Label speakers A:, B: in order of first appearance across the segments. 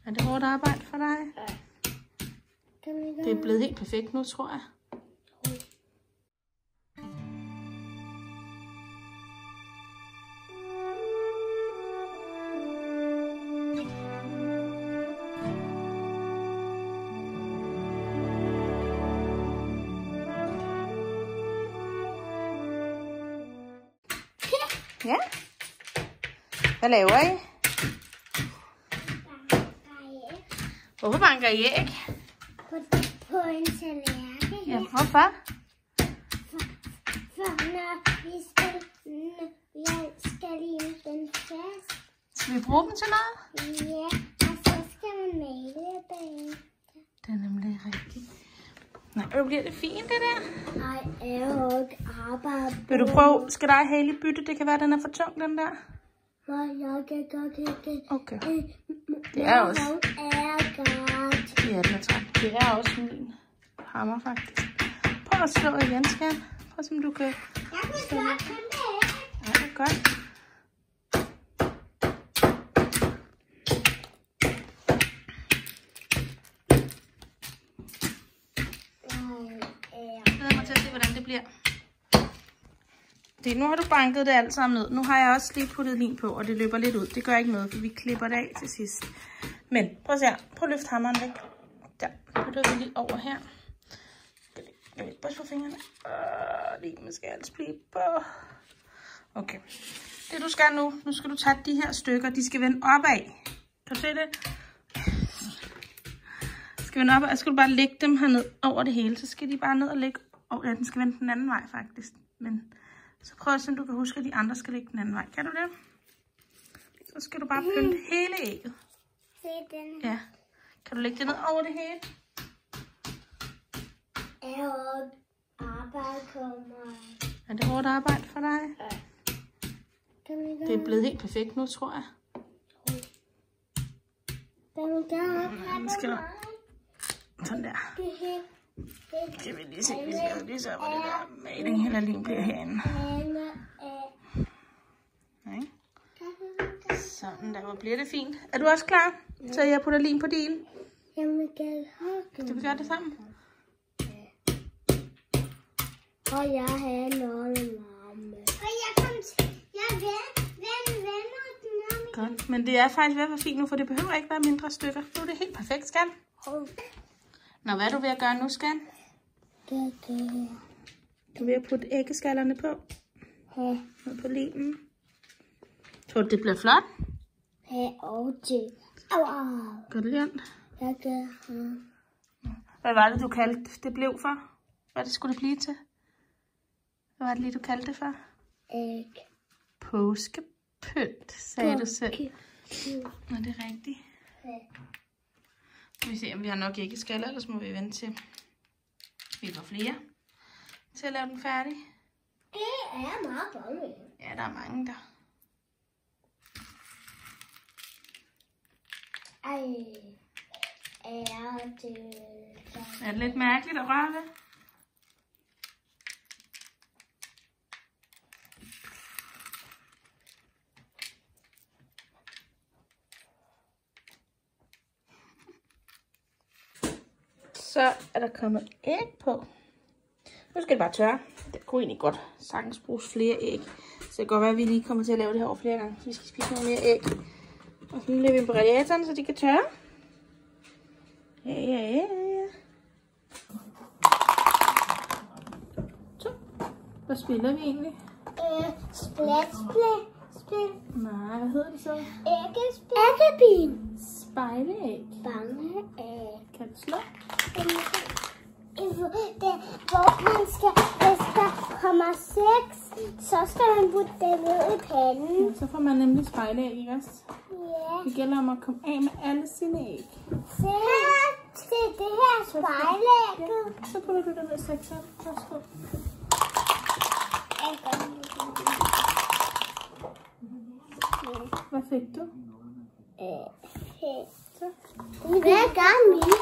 A: Er det hårdt arbejde for dig?
B: Ja.
A: Det er blevet helt perfekt nu, tror jeg. Ja. Hvad laver I? Hvorfor banker I æg?
B: På en tallerken.
A: Ja, hvorfor?
B: For når vi skal lime den fast.
A: Skal vi bruge dem til noget?
B: Ja, og så skal man male bagefter.
A: Det er nemlig rigtigt. Nej, bliver det fint, det der?
B: Ej, jeg har ikke arbejdet.
A: Vil du prøve? Skal dig Haley bytte? Det kan være, den er for tung, den der.
B: Jeg kan godt det.
A: Okay. Det er også.
B: Er godt.
A: Ja, den er træt. Det er også min hammer, faktisk. Prøv at slå igen, skat. Prøv at se, om du kan...
B: Jeg kan slå den der.
A: Ja, det er godt. Jeg glæder mig til at se, hvordan det bliver. Nu har du banket det alt sammen ned. Nu har jeg også lige puttet lim på, og det løber lidt ud. Det gør ikke noget, for vi klipper det af til sidst. Men prøv at se her. Prøv at løfte hammeren væk. Der putter vi lige over her. Jeg vil børste på fingrene. Limen skal altså blive på. Okay. Det du skal nu skal du tage de her stykker. De skal vende opad. Kan du se det? Skal vende opad, og skal du bare lægge dem herned over det hele. Så skal de bare ned og lægge. Ja, den skal vende den anden vej faktisk. Men så prøv at se, om du kan huske, at de andre skal ligge den anden vej. Kan du det? Så skal du bare pynte hele ægget.
B: Se den.
A: Ja. Kan du lægge det ned over det hele?
B: Jeg har ikke arbejdet på mig.
A: Er det hårdt arbejde for dig?
B: Ja.
A: Det er blevet helt perfekt nu, tror jeg.
B: Den
A: skal sådan der. Skal vi lige se, vi skal lige se, hvor det der maling eller lim bliver herinde. Okay. Sådan der, hvor bliver det fint. Er du også klar? Så jeg putter lim på din.
B: Jeg vil gerne have det.
A: Skal vi gøre det sammen?
B: Og jeg har noget varme. Og jeg vender den om.
A: Godt, men det er faktisk ved at være fint nu, for det behøver ikke være mindre stykker. Nu er det helt perfekt, Skan. Nå, hvad er du ved at gøre nu, Skan?
B: Det.
A: Du er ved at putte æggeskallerne på.
B: Ja.
A: Ned på limen. Tror du, det bliver flot?
B: Ja, og det. Au.
A: Gør det ondt?
B: Jeg gør.
A: Hvad var det, du kaldte det blev for? Hvad det skulle det blive til? Hvad var det lige, du kaldte det for?
B: Æg.
A: Påskepynt, sagde du selv. Nå, det er rigtigt.
B: Ja.
A: Nu vi se, om vi har nok æggeskaller, ellers må vi vente til vi får flere til at lave den færdig.
B: Det er meget godt.
A: Ja, der er mange der. Er det lidt mærkeligt at røre ved? Så er der kommet æg på. Nu skal det bare tørre. Det kunne egentlig godt sagtens bruges flere æg. Så det kan godt være, at vi lige kommer til at lave det her over flere gange. Så vi skal spise noget mere æg. Og så nu lægger vi dem på radiatoren, så de kan tørre. Ja. Så. Hvad spiller vi egentlig?
B: Spil.
A: Nej, hvad hedder det så?
B: Æggespil. Æggepin.
A: Spejleæg.
B: Bangeæg.
A: Kan du slå?
B: Hvor man skal, hvis der kommer 6, så skal man putte det ned i panden.
A: Ja, så får man nemlig spejleæg, ikke også?
B: Ja.
A: Det gælder om at komme af med alle sine æg.
B: Se her, det her spejlægget.
A: Ja, så putter du det ned i sekseren. Værsgo. Hvad fik du? Så.
B: Hvad gør mine?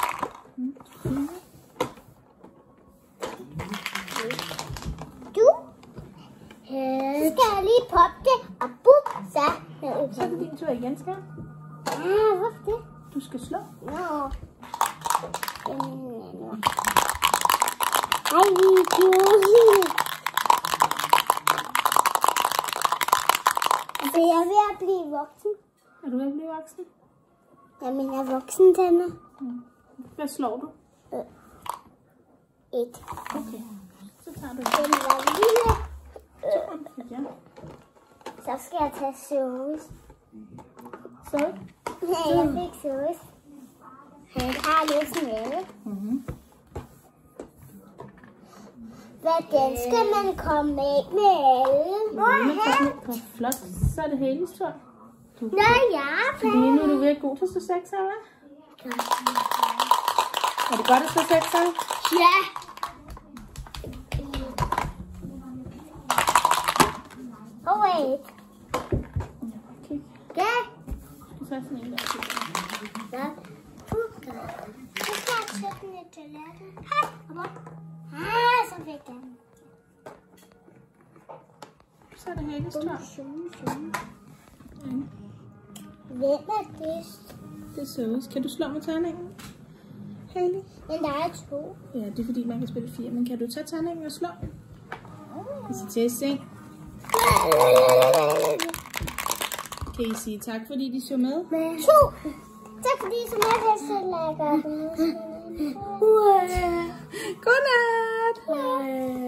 B: Så skal jeg lige poppe det, og bup, så.
A: Så er det din tur igen, skal.
B: Hvorfor det?
A: Du skal slå.
B: Nå. Ej, Julie. Altså, jeg er ved at blive voksen.
A: Er du ved at blive voksen?
B: Jeg mener voksen, Tanner.
A: Hvad slår du?
B: 1.
A: Okay. Så tager du
B: Den var lille.
A: ja.
B: Så skal jeg tage sauce.
A: Så?
B: Nej, jeg fik sauce. Han har lidt smæle. Hvordan skal man komme af med alle?
A: Flot. Så er det Haleys tur.
B: Nej, ja,
A: Lige nu er du ved at gå til stå 6, eller? Er det godt at stå 6, eller?
B: Ja. Wait.
A: Okay.
B: Ja.
A: Du tager sådan en der.
B: Ja. Så skal jeg sætte den i toilettet. Så fik jeg den.
A: Så er det Haleys tur.
B: Hvem er det?
A: Det er Sauce. Kan du slå med terningen? Haley?
B: Men der er 2.
A: Ja, det er fordi man kan spille 4, men kan du tage terningen og slå? Vi skal til seng. Kan I sige tak, fordi de så med?
B: 2. Tak fordi I så med, jeg selv lækker.
A: Godnat!